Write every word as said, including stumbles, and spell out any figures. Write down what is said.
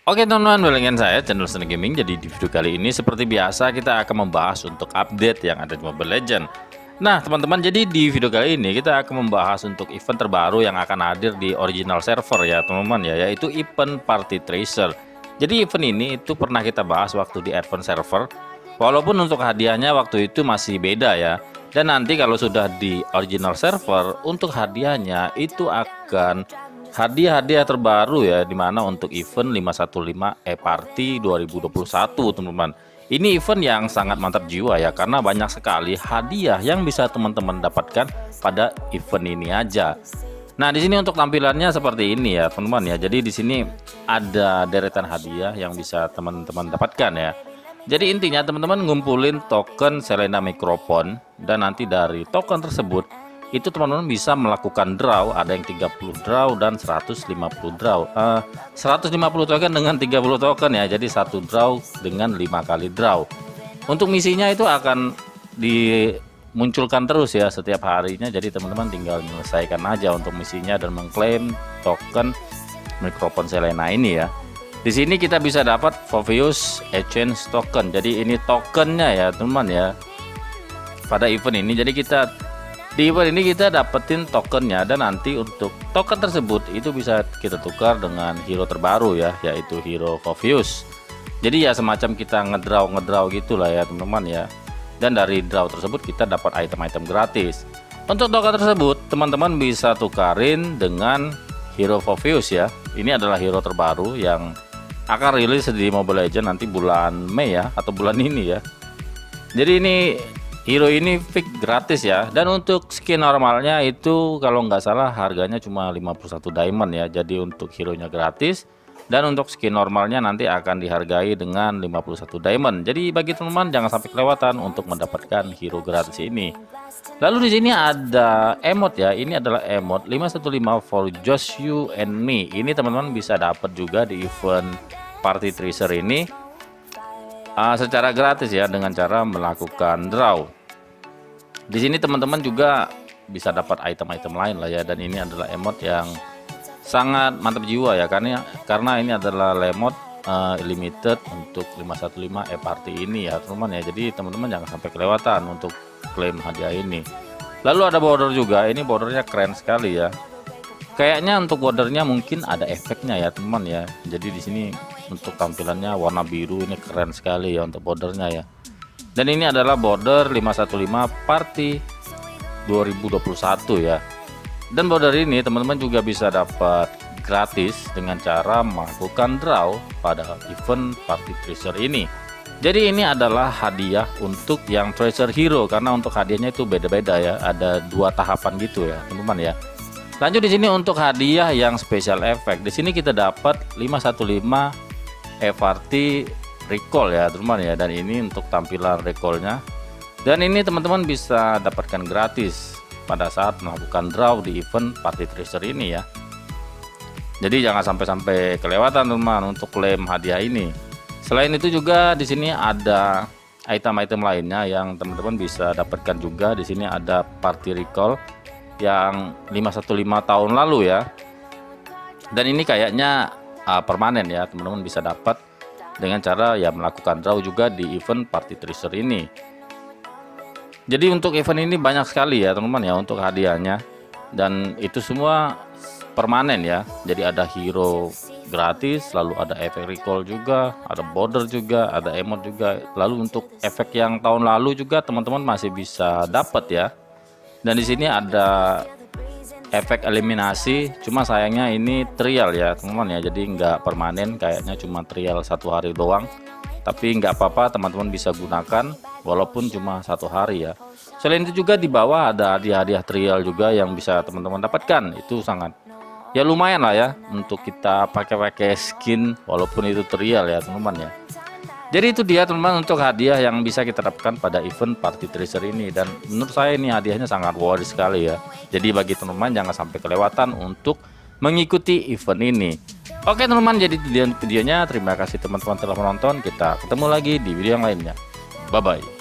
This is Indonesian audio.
Oke teman-teman, balik dengan saya channel Seni Gaming. Jadi di video kali ini seperti biasa kita akan membahas untuk update yang ada di Mobile Legends. Nah teman-teman, jadi di video kali ini kita akan membahas untuk event terbaru yang akan hadir di original server ya teman-teman ya, yaitu event Party Tracer. Jadi event ini itu pernah kita bahas waktu di advance server, walaupun untuk hadiahnya waktu itu masih beda ya. Dan nanti kalau sudah di original server, untuk hadiahnya itu akan hadiah-hadiah terbaru ya, dimana untuk event lima satu lima e-party dua ribu dua puluh satu teman-teman. Ini event yang sangat mantap jiwa ya, karena banyak sekali hadiah yang bisa teman-teman dapatkan pada event ini aja. Nah di sini untuk tampilannya seperti ini ya teman-teman ya. Jadi di sini ada deretan hadiah yang bisa teman-teman dapatkan ya. Jadi intinya teman-teman ngumpulin token Selena Microphone, dan nanti dari token tersebut itu teman-teman bisa melakukan draw. Ada yang tiga puluh draw dan seratus lima puluh draw, uh, seratus lima puluh token dengan tiga puluh token ya, jadi satu draw dengan lima kali draw. Untuk misinya itu akan dimunculkan terus ya setiap harinya, jadi teman-teman tinggal menyelesaikan aja untuk misinya dan mengklaim token Microphone Selena ini ya. Di sini kita bisa dapat Foveus Exchange Token, jadi ini tokennya ya teman-teman ya pada event ini. Jadi kita di event ini kita dapetin tokennya, dan nanti untuk token tersebut itu bisa kita tukar dengan hero terbaru ya, yaitu hero Foveus. Jadi ya semacam kita ngedraw ngedraw gitulah ya teman-teman ya. Dan dari draw tersebut kita dapat item-item gratis. Untuk token tersebut teman-teman bisa tukarin dengan hero Foveus ya. Ini adalah hero terbaru yang akan rilis di Mobile Legends nanti bulan Mei ya, atau bulan ini ya. Jadi ini hero ini fix gratis ya, dan untuk skin normalnya itu kalau nggak salah harganya cuma lima puluh satu diamond ya. Jadi untuk hero nya gratis, dan untuk skin normalnya nanti akan dihargai dengan lima puluh satu diamond. Jadi bagi teman-teman jangan sampai kelewatan untuk mendapatkan hero gratis ini. Lalu di sini ada emot ya, ini adalah emot lima satu lima for just you and me. Ini teman-teman bisa dapat juga di event Party Tracer ini uh, secara gratis ya, dengan cara melakukan draw. Di sini teman-teman juga bisa dapat item-item lain lah ya, dan ini adalah emot yang sangat mantap jiwa ya, karena karena ini adalah emot uh, limited untuk lima satu lima e-party ini ya teman-teman ya. Jadi teman-teman jangan sampai kelewatan untuk klaim hadiah ini. Lalu ada border juga, ini bordernya keren sekali ya. Kayaknya untuk bordernya mungkin ada efeknya ya teman ya. Jadi di sini untuk tampilannya warna biru, ini keren sekali ya untuk bordernya ya. Dan ini adalah border lima satu lima Party dua ribu dua puluh satu ya. Dan border ini teman-teman juga bisa dapat gratis dengan cara melakukan draw pada event Party Tracer ini. Jadi ini adalah hadiah untuk yang Tracer Hero, karena untuk hadiahnya itu beda-beda ya, ada dua tahapan gitu ya teman-teman ya. Lanjut di sini untuk hadiah yang special effect. Di sini kita dapat lima satu lima e-party recall ya teman-teman ya, dan ini untuk tampilan recallnya. Dan ini teman-teman bisa dapatkan gratis pada saat melakukan draw di event Party Tracer ini ya. Jadi jangan sampai-sampai kelewatan teman-teman untuk klaim hadiah ini. Selain itu juga di sini ada item-item lainnya yang teman-teman bisa dapatkan juga. Di sini ada Party Recall yang lima satu lima tahun lalu ya. Dan ini kayaknya uh, permanen ya, teman-teman bisa dapat dengan cara ya melakukan draw juga di event Party Tracer ini. Jadi untuk event ini banyak sekali ya teman-teman ya untuk hadiahnya, dan itu semua permanen ya. Jadi ada hero gratis, lalu ada efek recall juga, ada border juga, ada emot juga. Lalu untuk efek yang tahun lalu juga teman-teman masih bisa dapat ya. Dan di sini ada efek eliminasi, cuma sayangnya ini trial ya teman-teman ya, jadi nggak permanen, kayaknya cuma trial satu hari doang. Tapi nggak apa-apa, teman-teman bisa gunakan walaupun cuma satu hari ya. Selain itu juga di bawah ada hadiah-hadiah trial juga yang bisa teman-teman dapatkan. Itu sangat ya lumayan lah ya untuk kita pakai-pakai skin walaupun itu trial ya teman-teman ya. Jadi itu dia teman-teman untuk hadiah yang bisa kita dapatkan pada event Party Tracer ini, dan menurut saya ini hadiahnya sangat worth it sekali ya. Jadi bagi teman-teman jangan sampai kelewatan untuk mengikuti event ini. Oke teman-teman, jadi video videonya. Terima kasih teman-teman telah menonton. Kita ketemu lagi di video yang lainnya. Bye bye.